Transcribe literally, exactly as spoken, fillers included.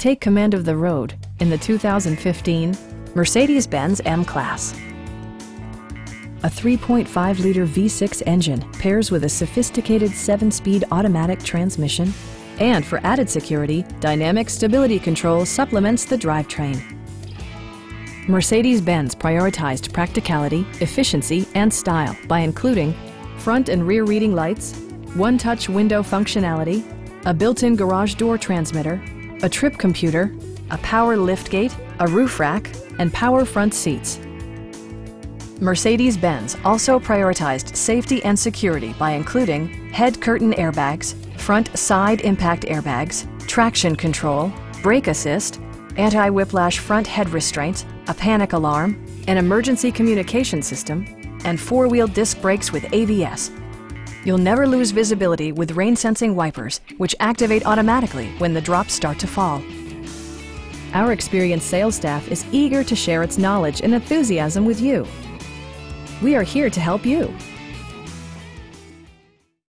Take command of the road in the two thousand fifteen Mercedes-Benz M-Class. A three point five liter V six engine pairs with a sophisticated seven-speed automatic transmission, and for added security, dynamic stability control supplements the drivetrain. Mercedes-Benz prioritized practicality, efficiency, and style by including front and rear reading lights, one-touch window functionality, a built-in garage door transmitter, a trip computer, a power liftgate, a roof rack, and power front seats. Mercedes-Benz also prioritized safety and security by including head curtain airbags, front side impact airbags, traction control, brake assist, anti-whiplash front head restraints, a panic alarm, an emergency communication system, and four-wheel disc brakes with A B S. You'll never lose visibility with rain-sensing wipers, which activate automatically when the drops start to fall. Our experienced sales staff is eager to share its knowledge and enthusiasm with you. We are here to help you.